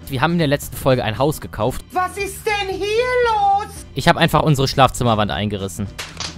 Wir haben in der letzten Folge ein Haus gekauft. Was ist denn hier los? Ich habe einfach unsere Schlafzimmerwand eingerissen.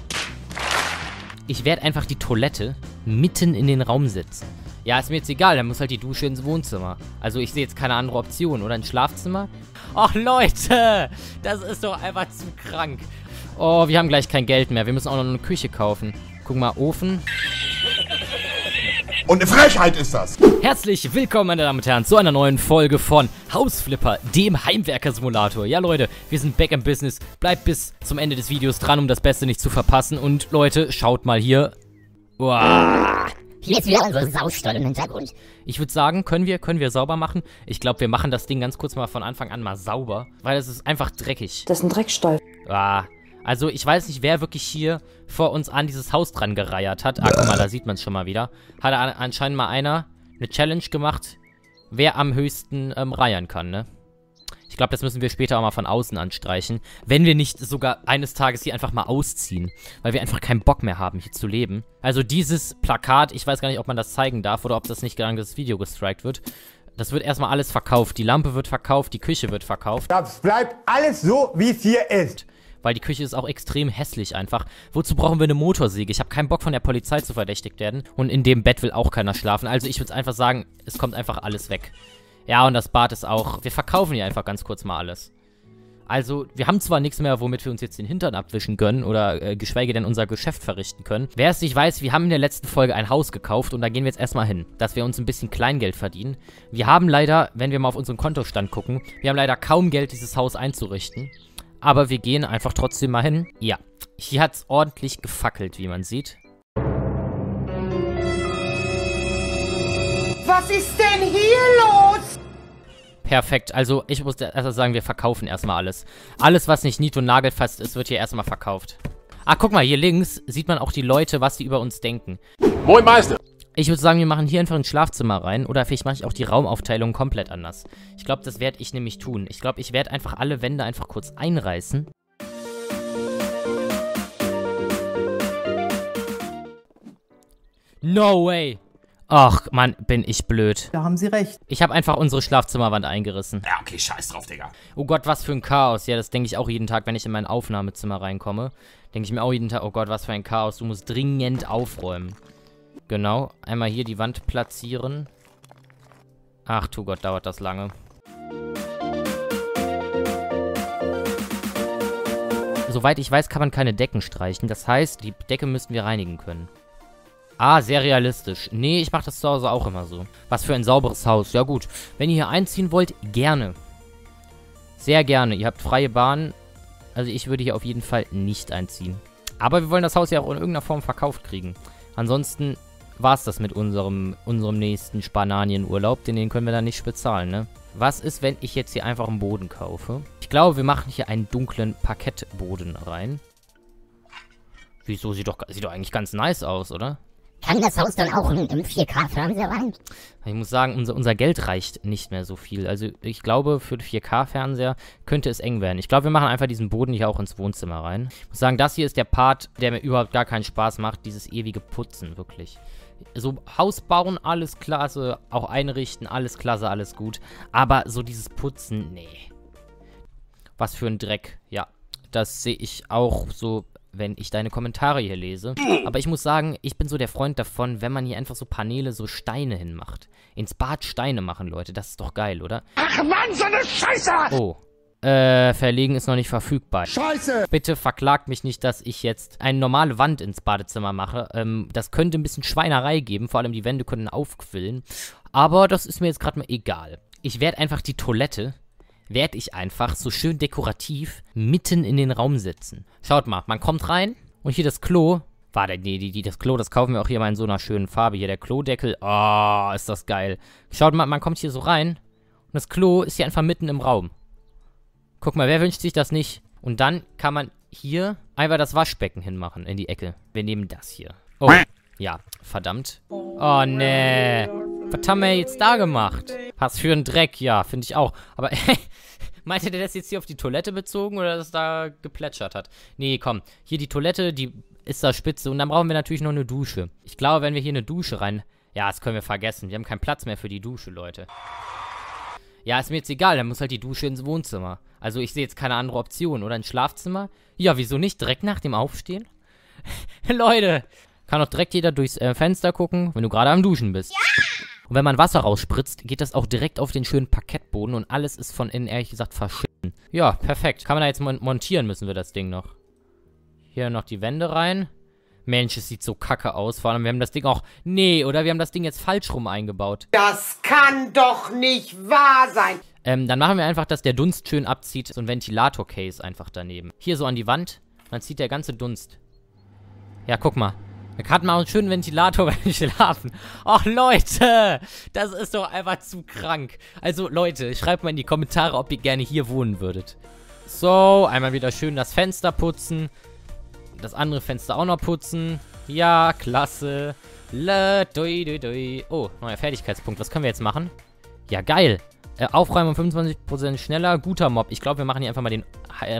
Ich werde einfach die Toilette mitten in den Raum setzen. Ja, ist mir jetzt egal, dann muss halt die Dusche ins Wohnzimmer. Also ich sehe jetzt keine andere Option. Oder ein Schlafzimmer? Ach Leute, das ist doch einfach zu krank. Oh, wir haben gleich kein Geld mehr. Wir müssen auch noch eine Küche kaufen. Guck mal, Ofen. Und eine Frechheit ist das. Herzlich willkommen, meine Damen und Herren, zu einer neuen Folge von Hausflipper, dem Heimwerker-Simulator. Ja, Leute, wir sind back in business. Bleibt bis zum Ende des Videos dran, um das Beste nicht zu verpassen. Und Leute, schaut mal hier. Uah. Hier ist wieder unsere Saustall im Hintergrund. Ich würde sagen, können wir sauber machen? Ich glaube, wir machen das Ding ganz kurz mal von Anfang an mal sauber, weil es ist einfach dreckig. Das ist ein Dreckstall. Also ich weiß nicht, wer wirklich hier vor uns an dieses Haus dran gereiert hat. Ah, guck mal, da sieht man es schon mal wieder. Hat anscheinend mal einer eine Challenge gemacht, wer am höchsten reiern kann, ne? Ich glaube, das müssen wir später auch mal von außen anstreichen. Wenn wir nicht sogar eines Tages hier einfach mal ausziehen. Weil wir einfach keinen Bock mehr haben, hier zu leben. Also dieses Plakat, ich weiß gar nicht, ob man das zeigen darf oder ob das nicht gelang, dass das Video gestrikt wird. Das wird erstmal alles verkauft. Die Lampe wird verkauft, die Küche wird verkauft. Das bleibt alles so, wie es hier ist. Weil die Küche ist auch extrem hässlich einfach. Wozu brauchen wir eine Motorsäge? Ich habe keinen Bock, von der Polizei zu verdächtigt werden. Und in dem Bett will auch keiner schlafen. Also ich würde einfach sagen, es kommt einfach alles weg. Ja, und das Bad ist auch... Wir verkaufen hier einfach ganz kurz mal alles. Also, wir haben zwar nichts mehr, womit wir uns jetzt den Hintern abwischen können oder geschweige denn unser Geschäft verrichten können. Wer es nicht weiß, wir haben in der letzten Folge ein Haus gekauft und da gehen wir jetzt erstmal hin, dass wir uns ein bisschen Kleingeld verdienen. Wir haben leider, wenn wir mal auf unseren Kontostand gucken, wir haben leider kaum Geld, dieses Haus einzurichten. Aber wir gehen einfach trotzdem mal hin. Ja, hier hat es ordentlich gefackelt, wie man sieht. Was ist denn hier los? Perfekt, also ich muss erst sagen, wir verkaufen erstmal alles. Alles, was nicht nied- und nagelfest ist, wird hier erstmal verkauft. Ah, guck mal, hier links sieht man auch die Leute, was die über uns denken. Moin Meister. Ich würde sagen, wir machen hier einfach ein Schlafzimmer rein. Oder vielleicht mache ich auch die Raumaufteilung komplett anders. Ich glaube, das werde ich nämlich tun. Ich glaube, ich werde einfach alle Wände einfach kurz einreißen. No way. Ach, Mann, bin ich blöd. Da haben Sie recht. Ich habe einfach unsere Schlafzimmerwand eingerissen. Ja, okay, scheiß drauf, Digga. Oh Gott, was für ein Chaos. Ja, das denke ich auch jeden Tag, wenn ich in mein Aufnahmezimmer reinkomme. Denke ich mir auch jeden Tag, oh Gott, was für ein Chaos. Du musst dringend aufräumen. Genau, einmal hier die Wand platzieren. Ach du Gott, dauert das lange. Soweit ich weiß, kann man keine Decken streichen. Das heißt, die Decke müssten wir reinigen können. Ah, sehr realistisch. Nee, ich mache das zu Hause auch immer so. Was für ein sauberes Haus. Ja gut, wenn ihr hier einziehen wollt, gerne. Sehr gerne. Ihr habt freie Bahn. Also ich würde hier auf jeden Fall nicht einziehen. Aber wir wollen das Haus ja auch in irgendeiner Form verkauft kriegen. Ansonsten war es das mit unserem nächsten Spanien-Urlaub. Den können wir dann nicht bezahlen, ne? Was ist, wenn ich jetzt hier einfach einen Boden kaufe? Ich glaube, wir machen hier einen dunklen Parkettboden rein. Wieso? Sieht doch eigentlich ganz nice aus, oder? Kann das Haus dann auch im 4K-Fernseher rein? Ich muss sagen, unser Geld reicht nicht mehr so viel. Also ich glaube, für den 4K-Fernseher könnte es eng werden. Ich glaube, wir machen einfach diesen Boden hier auch ins Wohnzimmer rein. Ich muss sagen, das hier ist der Part, der mir überhaupt gar keinen Spaß macht. Dieses ewige Putzen, wirklich. So Haus bauen, alles klasse. Auch einrichten, alles klasse, alles gut. Aber so dieses Putzen, nee. Was für ein Dreck. Ja, das sehe ich auch so, wenn ich deine Kommentare hier lese. Aber ich muss sagen, ich bin so der Freund davon, wenn man hier einfach so Paneele, so Steine hinmacht. Ins Bad Steine machen, Leute. Das ist doch geil, oder? Ach Mann, so eine Scheiße! Oh. Verlegen ist noch nicht verfügbar. Scheiße! Bitte verklagt mich nicht, dass ich jetzt eine normale Wand ins Badezimmer mache. Das könnte ein bisschen Schweinerei geben. Vor allem die Wände können aufquillen. Aber das ist mir jetzt gerade mal egal. Ich werde einfach die Toilette... werde ich einfach so schön dekorativ mitten in den Raum setzen. Schaut mal, man kommt rein und hier das Klo. Warte, nee, das Klo, das kaufen wir auch hier mal in so einer schönen Farbe. Hier der Klodeckel. Oh, ist das geil. Schaut mal, man kommt hier so rein und das Klo ist hier einfach mitten im Raum. Guck mal, wer wünscht sich das nicht? Und dann kann man hier einfach das Waschbecken hinmachen in die Ecke. Wir nehmen das hier. Oh, ja, verdammt. Oh, nee. Was haben wir jetzt da gemacht? Was für ein Dreck, ja, finde ich auch. Aber, meinte der das jetzt hier auf die Toilette bezogen oder dass es da geplätschert hat? Nee, komm. Hier die Toilette, die ist da spitze. Und dann brauchen wir natürlich noch eine Dusche. Ich glaube, wenn wir hier eine Dusche rein... Ja, das können wir vergessen. Wir haben keinen Platz mehr für die Dusche, Leute. Ja, ist mir jetzt egal, dann muss halt die Dusche ins Wohnzimmer. Also ich sehe jetzt keine andere Option. Oder ins Schlafzimmer? Ja, wieso nicht? Direkt nach dem Aufstehen? Leute, kann doch direkt jeder durchs Fenster gucken, wenn du gerade am Duschen bist. Ja! Und wenn man Wasser rausspritzt, geht das auch direkt auf den schönen Parkettboden und alles ist von innen, ehrlich gesagt, verschieden. Ja, perfekt. Kann man da jetzt montieren, müssen wir das Ding noch. Hier noch die Wände rein. Mensch, es sieht so kacke aus. Vor allem, wir haben das Ding auch... Nee, oder wir haben das Ding jetzt falsch rum eingebaut. Das kann doch nicht wahr sein. Dann machen wir einfach, dass der Dunst schön abzieht. So ein Ventilator-Case einfach daneben. Hier so an die Wand. Dann zieht der ganze Dunst. Ja, guck mal. Da hat man auch einen schönen Ventilator beim Schlafen. Ach, Leute. Das ist doch einfach zu krank. Also, Leute, schreibt mal in die Kommentare, ob ihr gerne hier wohnen würdet. So, einmal wieder schön das Fenster putzen. Das andere Fenster auch noch putzen. Ja, klasse. Oh, neuer Fertigkeitspunkt. Was können wir jetzt machen? Ja, geil. Aufräumen um 25% schneller. Guter Mob. Ich glaube, wir machen hier einfach mal den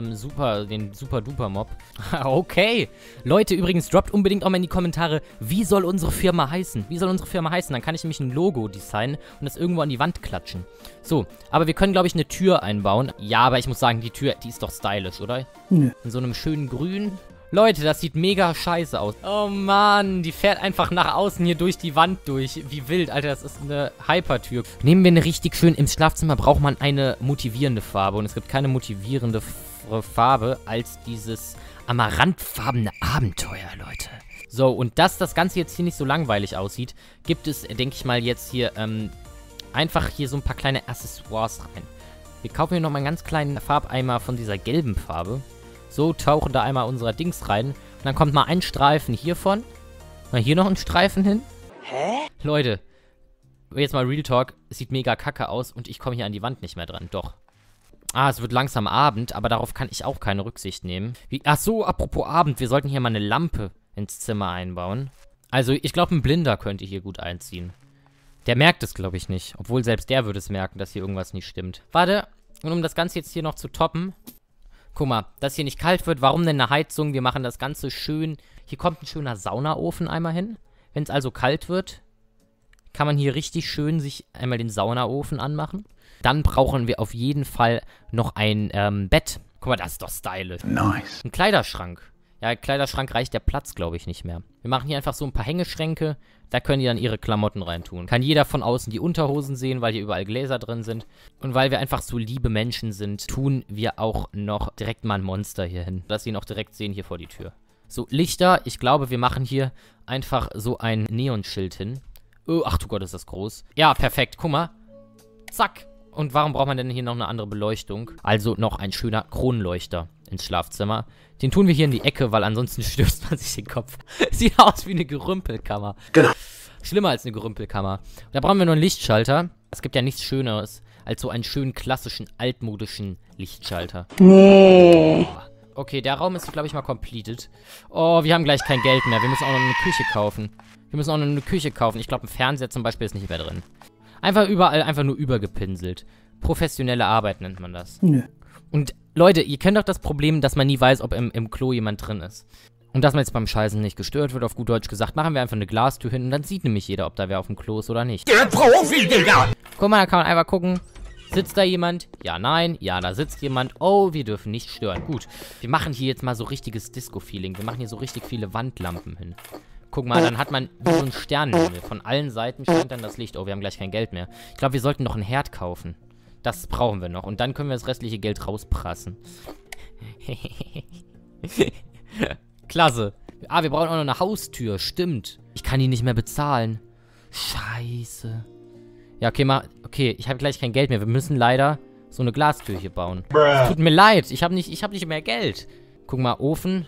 Super-Duper-Mob. Okay. Leute, übrigens, droppt unbedingt auch mal in die Kommentare, wie soll unsere Firma heißen? Wie soll unsere Firma heißen? Dann kann ich nämlich ein Logo designen und das irgendwo an die Wand klatschen. So, aber wir können, glaube ich, eine Tür einbauen. Ja, aber ich muss sagen, die Tür, die ist doch stylisch, oder? Nö. In so einem schönen Grün. Leute, das sieht mega scheiße aus. Oh Mann, die fährt einfach nach außen hier durch die Wand durch. Wie wild, Alter, das ist eine Hypertür. Nehmen wir eine richtig schön... Im Schlafzimmer braucht man eine motivierende Farbe. Und es gibt keine motivierende Farbe als dieses amaranthfarbene Abenteuer, Leute. So, und dass das Ganze jetzt hier nicht so langweilig aussieht, gibt es, denke ich mal, jetzt hier einfach hier so ein paar kleine Accessoires rein. Wir kaufen hier nochmal einen ganz kleinen Farbeimer von dieser gelben Farbe. So, tauchen da einmal unsere Dings rein. Und dann kommt mal ein Streifen hiervon. Mal hier noch ein Streifen hin. Hä? Leute, jetzt mal Real Talk. Es sieht mega kacke aus und ich komme hier an die Wand nicht mehr dran. Doch. Ah, es wird langsam Abend, aber darauf kann ich auch keine Rücksicht nehmen. Ach so, apropos Abend. Wir sollten hier mal eine Lampe ins Zimmer einbauen. Also, ich glaube, ein Blinder könnte hier gut einziehen. Der merkt es, glaube ich, nicht. Obwohl, selbst der würde es merken, dass hier irgendwas nicht stimmt. Warte, und um das Ganze jetzt hier noch zu toppen... Guck mal, dass hier nicht kalt wird. Warum denn eine Heizung? Wir machen das Ganze schön. Hier kommt ein schöner Saunaofen einmal hin. Wenn es also kalt wird, kann man hier richtig schön sich einmal den Saunaofen anmachen. Dann brauchen wir auf jeden Fall noch ein Bett. Guck mal, das ist doch stylisch. Nice. Ein Kleiderschrank. Ja, Kleiderschrank reicht der Platz, glaube ich, nicht mehr. Wir machen hier einfach so ein paar Hängeschränke. Da können die dann ihre Klamotten reintun. Kann jeder von außen die Unterhosen sehen, weil hier überall Gläser drin sind. Und weil wir einfach so liebe Menschen sind, tun wir auch noch direkt mal ein Monster hier hin. Dass sie ihn auch direkt sehen hier vor die Tür. So, Lichter. Ich glaube, wir machen hier einfach so ein Neonschild hin. Oh, ach du Gott, ist das groß. Ja, perfekt. Guck mal. Zack. Und warum braucht man denn hier noch eine andere Beleuchtung? Also noch ein schöner Kronleuchter ins Schlafzimmer. Den tun wir hier in die Ecke, weil ansonsten stößt man sich den Kopf. Sieht aus wie eine Gerümpelkammer. Genau. Schlimmer als eine Gerümpelkammer. Da brauchen wir noch einen Lichtschalter. Es gibt ja nichts Schöneres als so einen schönen klassischen, altmodischen Lichtschalter. Nee. Okay, der Raum ist, glaube ich, mal completed. Oh, wir haben gleich kein Geld mehr. Wir müssen auch noch eine Küche kaufen. Ich glaube, ein Fernseher zum Beispiel ist nicht mehr drin. Einfach überall, einfach nur übergepinselt. Professionelle Arbeit nennt man das. Nö. Und Leute, ihr kennt doch das Problem, dass man nie weiß, ob im Klo jemand drin ist. Und dass man jetzt beim Scheißen nicht gestört wird, auf gut Deutsch gesagt, machen wir einfach eine Glastür hin und dann sieht nämlich jeder, ob da wer auf dem Klo ist oder nicht. Der Profi, Digga! Guck mal, da kann man einfach gucken. Sitzt da jemand? Ja, nein. Ja, da sitzt jemand. Oh, wir dürfen nicht stören. Gut. Wir machen hier jetzt mal so richtiges Disco-Feeling. Wir machen hier so richtig viele Wandlampen hin. Guck mal, dann hat man wie so einen Sternenhimmel. Von allen Seiten scheint dann das Licht. Oh, wir haben gleich kein Geld mehr. Ich glaube, wir sollten noch einen Herd kaufen. Das brauchen wir noch. Und dann können wir das restliche Geld rausprassen. Klasse. Ah, wir brauchen auch noch eine Haustür. Stimmt. Ich kann die nicht mehr bezahlen. Scheiße. Ja, okay, ich habe gleich kein Geld mehr. Wir müssen leider so eine Glastür hier bauen. Tut mir leid. Ich hab nicht mehr Geld. Guck mal, Ofen.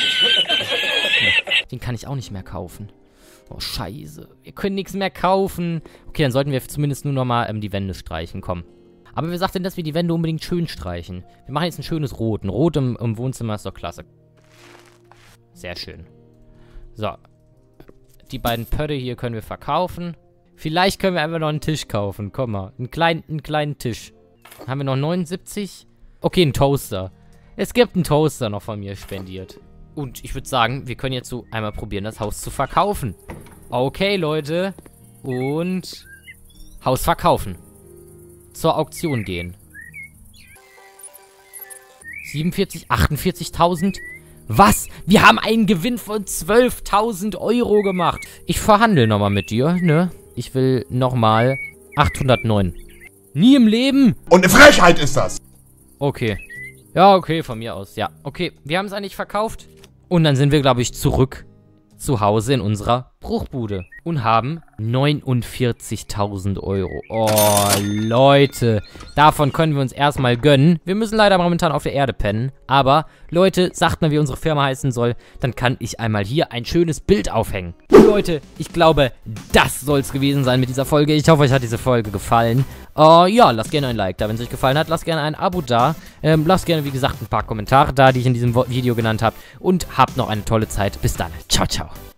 Den kann ich auch nicht mehr kaufen. Oh, scheiße. Wir können nichts mehr kaufen. Okay, dann sollten wir zumindest nur noch mal die Wände streichen. Komm. Aber wer sagt denn, dass wir die Wände unbedingt schön streichen? Wir machen jetzt ein schönes Rot. Ein Rot im Wohnzimmer ist doch klasse. Sehr schön. So. Die beiden Pötte hier können wir verkaufen. Vielleicht können wir einfach noch einen Tisch kaufen. Komm mal. Einen kleinen Tisch. Haben wir noch 79? Okay, einen Toaster. Es gibt einen Toaster noch von mir spendiert. Und ich würde sagen, wir können jetzt so einmal probieren, das Haus zu verkaufen. Okay, Leute. Und Haus verkaufen. zur Auktion gehen. 47, 48.000? Was? Wir haben einen Gewinn von 12.000 Euro gemacht. Ich verhandle nochmal mit dir, ne? Ich will nochmal 809. Nie im Leben? Und eine Frechheit ist das. Okay. Ja, okay, von mir aus, ja. Okay, wir haben es eigentlich verkauft. Und dann sind wir, glaube ich, zurück zu Hause in unserer Bruchbude. Und haben 49.000 Euro. Oh, Leute. Davon können wir uns erstmal gönnen. Wir müssen leider momentan auf der Erde pennen. Aber, Leute, sagt mal, wie unsere Firma heißen soll. Dann kann ich einmal hier ein schönes Bild aufhängen. Leute, ich glaube, das soll es gewesen sein mit dieser Folge. Ich hoffe, euch hat diese Folge gefallen. Ja, lasst gerne ein Like da, wenn es euch gefallen hat. Lasst gerne ein Abo da. Lasst gerne, wie gesagt, ein paar Kommentare da, die ich in diesem Video genannt habe. Und habt noch eine tolle Zeit. Bis dann. Ciao, ciao.